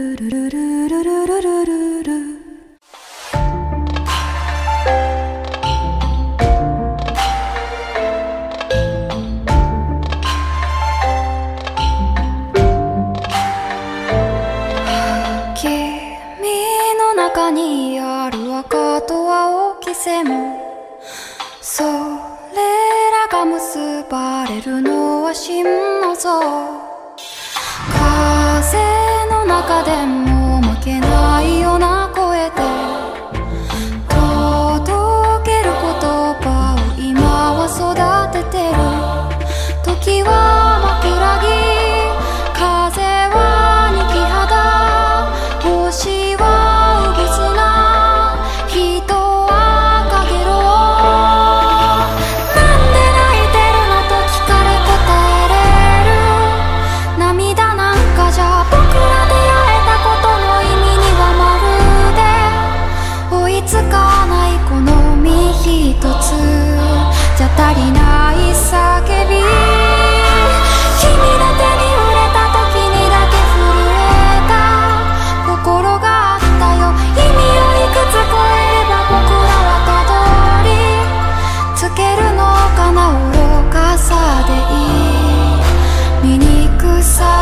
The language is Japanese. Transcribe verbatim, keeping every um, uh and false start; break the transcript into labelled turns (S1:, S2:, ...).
S1: にある赤と青き線、それらが結ばれるのは真の像。風の中でも負けないような声で届ける言葉を今は育ててる。時は枕木、風は二木肌、星は足りない叫び、君の手に触れた時にだけ震えた心があったよ。意味をいくつ超えれば僕らはたどり着けるのかな。愚かさでいい醜さ